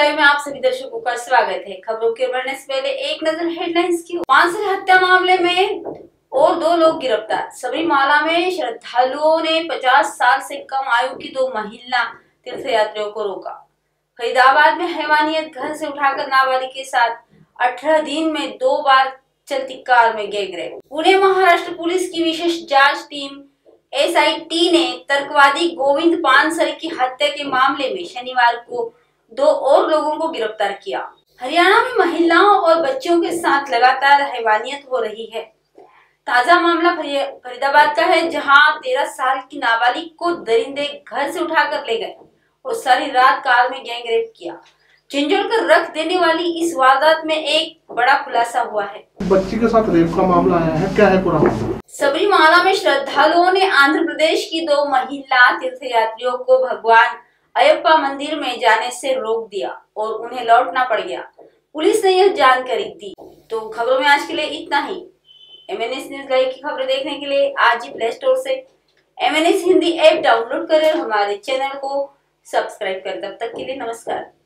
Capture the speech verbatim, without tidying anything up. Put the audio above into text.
Live में आप सभी दर्शकों का स्वागत है। खबरों के बढ़ने से पहले एक नजर हेडलाइंस की। मानसर हत्या मामले में और दो लोग गिरफ्तार। सबरीमाला में श्रद्धालुओं ने पचास साल से कम आयु की दो महिला तीर्थयात्रियों को रोका। फरीदाबाद में हैवानियत घर से उठाकर नाबालिग के साथ अठारह दिन में दो बार चलती कार में गैंगरेप। पुणे महाराष्ट्र पुलिस की विशेष जांच टीम एस आई टी ने तर्कवादी गोविंद पानसरे की हत्या के मामले में शनिवार को दो और लोगों को गिरफ्तार किया। हरियाणा में महिलाओं और बच्चों के साथ लगातार हैवानियत हो रही है। ताजा मामला फरीदाबाद का है, जहां तेरह साल की नाबालिग को दरिंदे घर से उठाकर ले गए और सारी रात कार में गैंगरेप किया। झंझोड़ कर रख देने वाली इस वारदात में एक बड़ा खुलासा हुआ है। बच्ची के साथ रेप का मामला आया है, क्या है पूरा मामला? सबरीमाला में श्रद्धालुओं ने आंध्र प्रदेश की दो महिला तीर्थयात्रियों को भगवान अयप्पा मंदिर में जाने से रोक दिया और उन्हें लौटना पड़ गया। पुलिस ने यह जानकारी दी। तो खबरों में आज के लिए इतना ही। M N S news live की खबरें देखने के लिए आज ही प्ले स्टोर से M N S Hindi app download करें और हमारे चैनल को सब्सक्राइब करें। तब तक के लिए नमस्कार।